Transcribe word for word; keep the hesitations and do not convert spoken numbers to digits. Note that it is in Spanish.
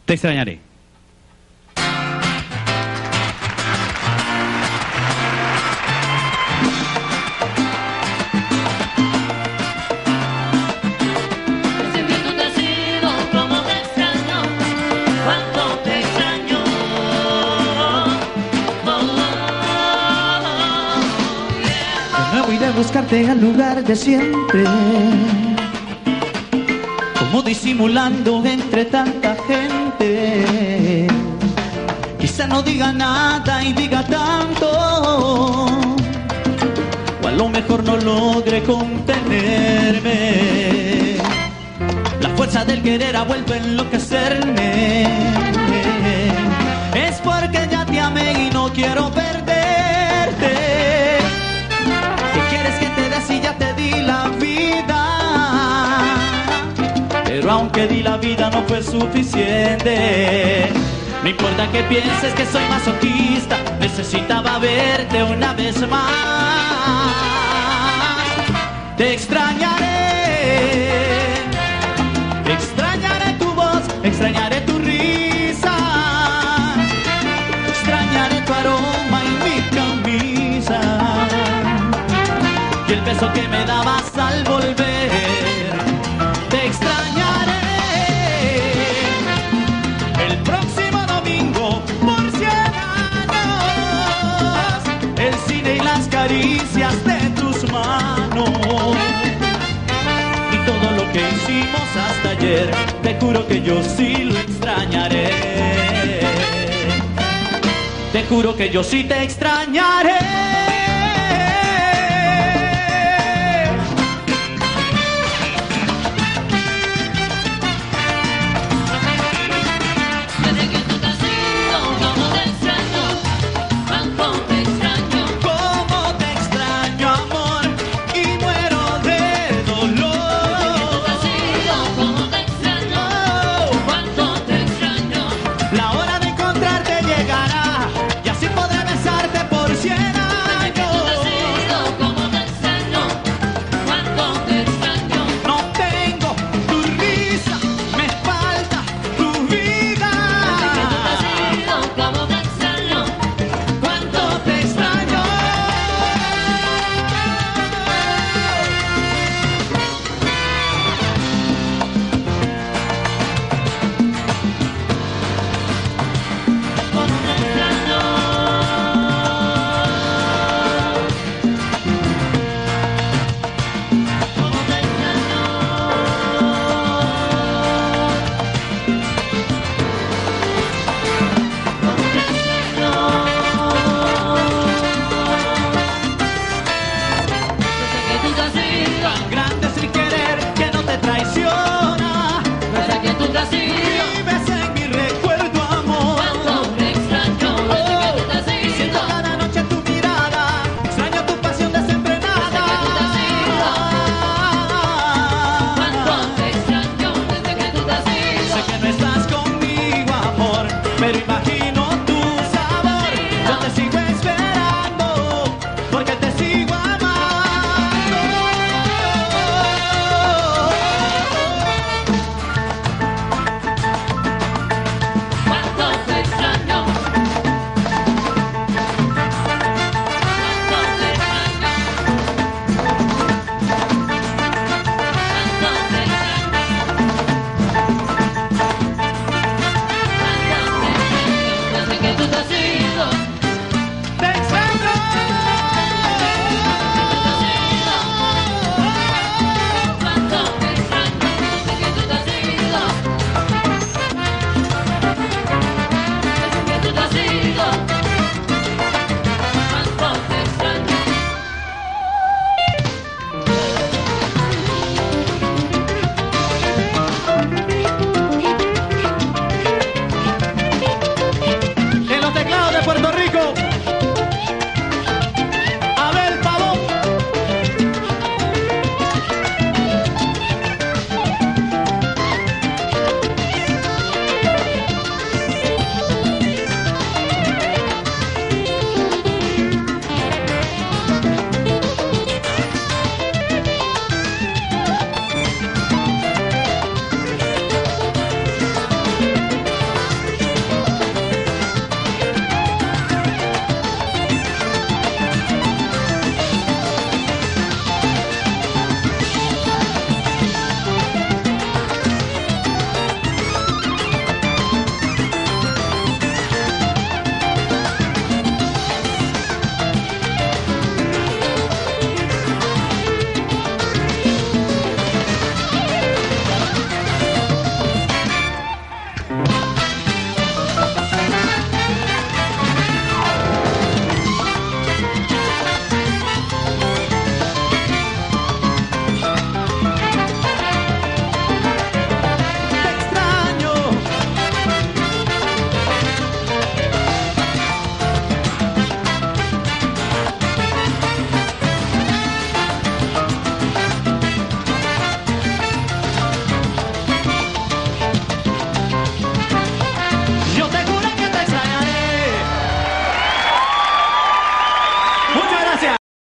Te extrañaré. Buscarte al lugar de siempre, como disimulando entre tanta gente. Quizá no diga nada y diga tanto, o a lo mejor no logre contenerme. La fuerza del querer ha vuelto a enloquecerme. Es porque ya te amé y no quiero perderte. Si ya te di la vida, pero aunque di la vida no fue suficiente. No importa que pienses que soy masoquista, necesitaba verte una vez más. Te extrañaré, extrañaré tu voz, extrañaré tu risa, extrañaré tu aroma y mi camisa. Y el beso que me dabas al volver. Te extrañaré el próximo domingo por cien años. El cine y las caricias de tus manos. Y todo lo que hicimos hasta ayer. Te juro que yo sí lo extrañaré. Te juro que yo sí te extrañaré.